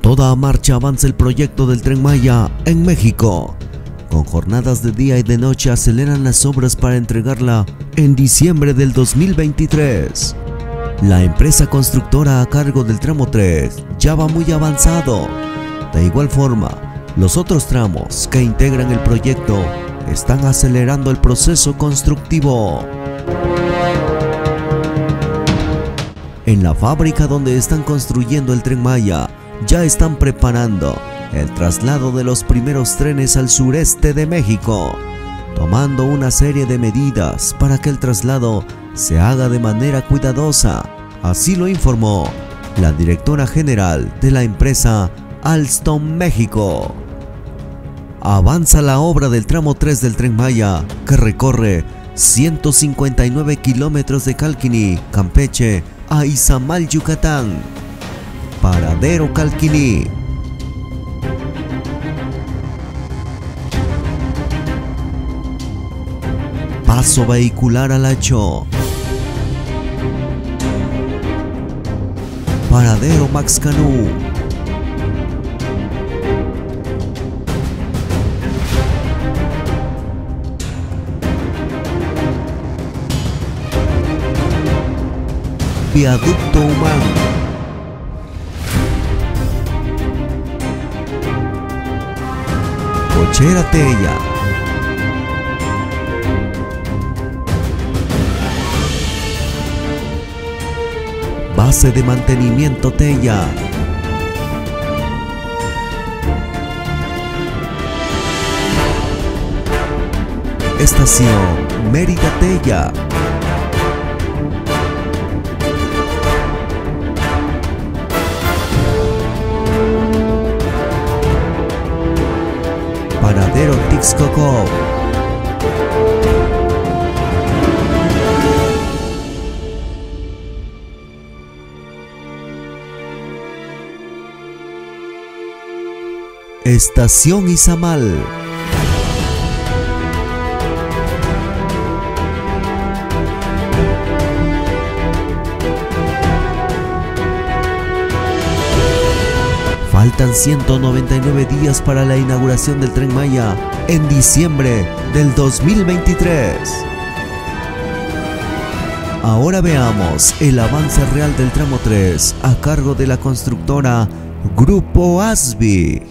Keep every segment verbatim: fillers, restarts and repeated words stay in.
toda marcha avanza el proyecto del Tren Maya en México. Con jornadas de día y de noche aceleran las obras para entregarla en diciembre del dos mil veintitrés. La empresa constructora a cargo del tramo tres ya va muy avanzado. De igual forma, los otros tramos que integran el proyecto están acelerando el proceso constructivo. En la fábrica donde están construyendo el Tren Maya, ya están preparando el traslado de los primeros trenes al sureste de México, tomando una serie de medidas para que el traslado se haga de manera cuidadosa. Así lo informó la directora general de la empresa Alstom México. Avanza la obra del tramo tres del Tren Maya, que recorre ciento cincuenta y nueve kilómetros de Calquiní, Campeche, a Izamal, Yucatán. Paradero Calquiní. Paso vehicular al Hacho. Paradero Maxcanú. Viaducto Humán. Cochera Tella. Base de mantenimiento Tella. Estación Mérida Tella. Paradero Texcoco. Estación Izamal. Faltan ciento noventa y nueve días para la inauguración del Tren Maya en diciembre del dos mil veintitrés. Ahora veamos el avance real del tramo tres a cargo de la constructora Grupo Asby.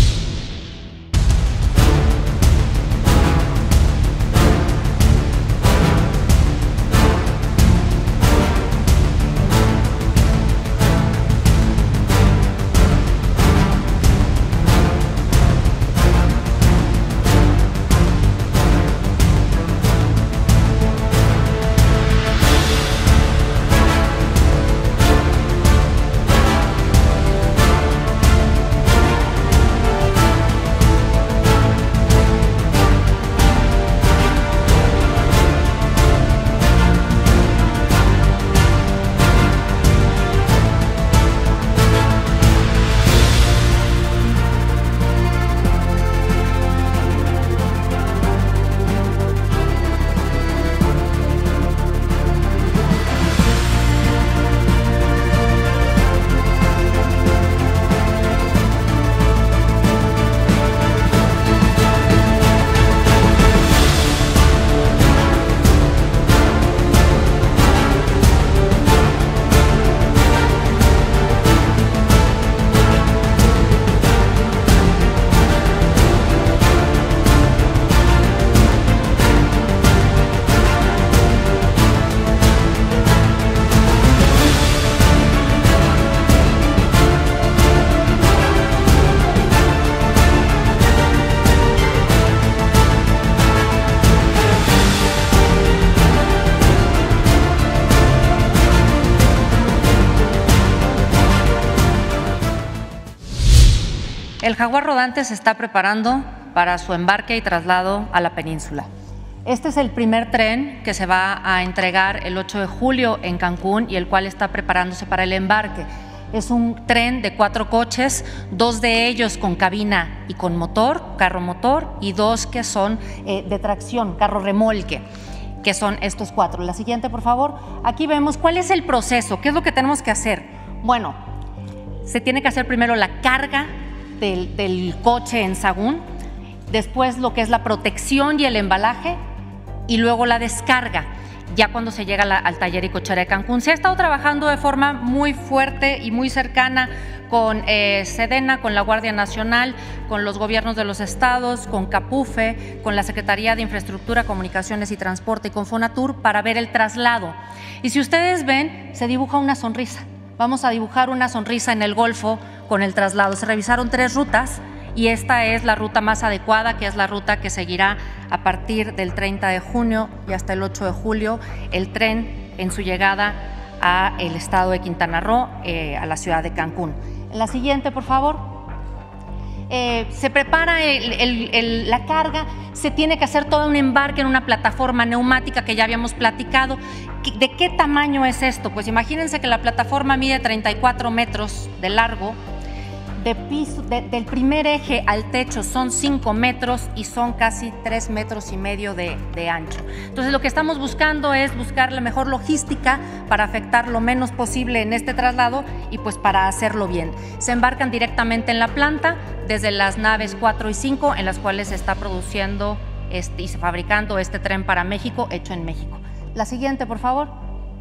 El Jaguar rodante se está preparando para su embarque y traslado a la península. Este es el primer tren que se va a entregar el ocho de julio en Cancún y el cual está preparándose para el embarque. Es un tren de cuatro coches, dos de ellos con cabina y con motor, carro motor, y dos que son eh, de tracción, carro remolque, que son estos cuatro. La siguiente, por favor. Aquí vemos cuál es el proceso, qué es lo que tenemos que hacer. Bueno, se tiene que hacer primero la carga del, del coche en Sagún, después lo que es la protección y el embalaje, y luego la descarga, ya cuando se llega la, al taller y cochera de Cancún. Se ha estado trabajando de forma muy fuerte y muy cercana con eh, Sedena, con la Guardia Nacional, con los gobiernos de los estados, con CAPUFE, con la Secretaría de Infraestructura, Comunicaciones y Transporte y con Fonatur para ver el traslado. Y si ustedes ven, se dibuja una sonrisa. Vamos a dibujar una sonrisa en el Golfo con el traslado. Se revisaron tres rutas y esta es la ruta más adecuada, que es la ruta que seguirá a partir del treinta de junio y hasta el ocho de julio el tren en su llegada a el estado de Quintana Roo, eh, a la ciudad de Cancún. La siguiente, por favor. Eh, se prepara el, el, el, la carga, se tiene que hacer todo un embarque en una plataforma neumática que ya habíamos platicado. ¿De qué tamaño es esto? Pues imagínense que la plataforma mide treinta y cuatro metros de largo, de piso, de, del primer eje al techo son cinco metros y son casi tres metros y medio de, de ancho. Entonces lo que estamos buscando es buscar la mejor logística para afectar lo menos posible en este traslado y pues para hacerlo bien. Se embarcan directamente en la planta desde las naves cuatro y cinco, en las cuales se está produciendo este, y fabricando este tren para México, hecho en México. La siguiente, por favor.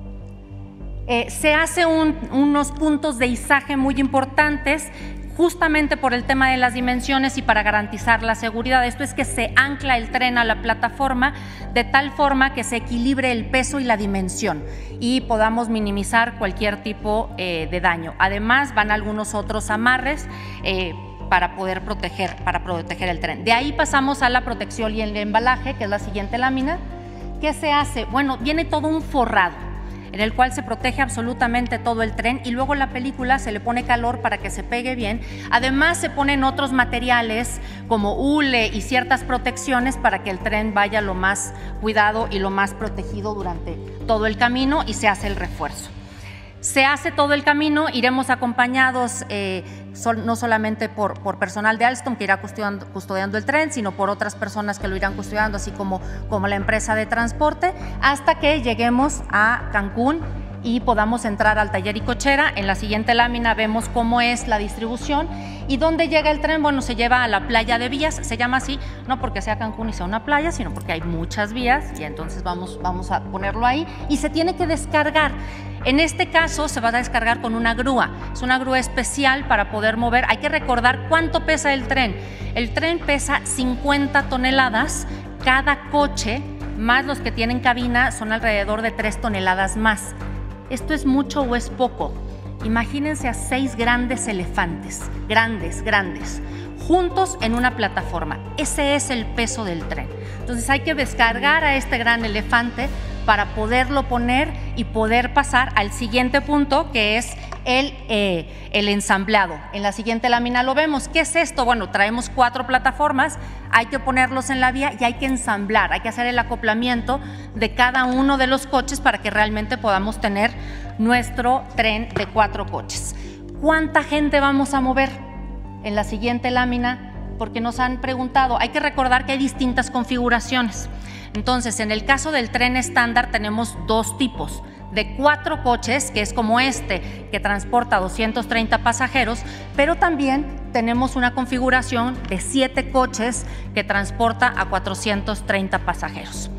Eh, se hace un, unos puntos de izaje muy importantes justamente por el tema de las dimensiones y para garantizar la seguridad. Esto es que se ancla el tren a la plataforma de tal forma que se equilibre el peso y la dimensión y podamos minimizar cualquier tipo eh, de daño. Además, van algunos otros amarres eh, para poder proteger, para proteger el tren. De ahí pasamos a la protección y el embalaje, que es la siguiente lámina. ¿Qué se hace? Bueno, viene todo un forrado en el cual se protege absolutamente todo el tren y luego la película se le pone calor para que se pegue bien. Además se ponen otros materiales como hule y ciertas protecciones para que el tren vaya lo más cuidado y lo más protegido durante todo el camino y se hace el refuerzo. Se hace todo el camino, iremos acompañados eh, sol, no solamente por, por personal de Alstom que irá custodiando, custodiando el tren, sino por otras personas que lo irán custodiando, así como, como la empresa de transporte, hasta que lleguemos a Cancún y podamos entrar al taller y cochera. En la siguiente lámina vemos cómo es la distribución y dónde llega el tren. Bueno, se lleva a la playa de Vías, se llama así, no porque sea Cancún y sea una playa, sino porque hay muchas vías y entonces vamos, vamos a ponerlo ahí y se tiene que descargar. En este caso se va a descargar con una grúa, es una grúa especial para poder mover. Hay que recordar cuánto pesa el tren. El tren pesa cincuenta toneladas, cada coche más los que tienen cabina son alrededor de tres toneladas más. ¿Esto es mucho o es poco? Imagínense a seis grandes elefantes, grandes, grandes, juntos en una plataforma. Ese es el peso del tren. Entonces hay que descargar a este gran elefante para poderlo poner y poder pasar al siguiente punto, que es el, eh, el ensamblado. En la siguiente lámina lo vemos. ¿Qué es esto? Bueno, traemos cuatro plataformas, hay que ponerlos en la vía y hay que ensamblar, hay que hacer el acoplamiento de cada uno de los coches para que realmente podamos tener nuestro tren de cuatro coches. ¿Cuánta gente vamos a mover? En la siguiente lámina, porque nos han preguntado, hay que recordar que hay distintas configuraciones. Entonces, en el caso del tren estándar tenemos dos tipos, de cuatro coches, que es como este, que transporta doscientos treinta pasajeros, pero también tenemos una configuración de siete coches que transporta a cuatrocientos treinta pasajeros.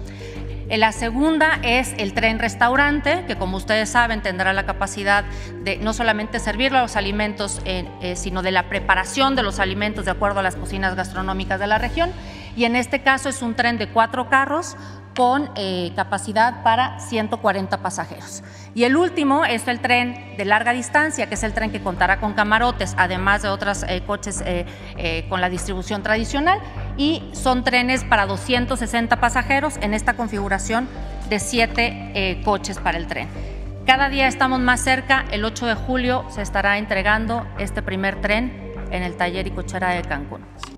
La segunda es el tren restaurante, que como ustedes saben tendrá la capacidad de no solamente servir los alimentos, eh, eh, sino de la preparación de los alimentos de acuerdo a las cocinas gastronómicas de la región. Y en este caso es un tren de cuatro carros con eh, capacidad para ciento cuarenta pasajeros. Y el último es el tren de larga distancia, que es el tren que contará con camarotes, además de otros eh, coches eh, eh, con la distribución tradicional, y son trenes para doscientos sesenta pasajeros en esta configuración de siete eh, coches para el tren. Cada día estamos más cerca. El ocho de julio se estará entregando este primer tren en el taller y cochera de Cancún.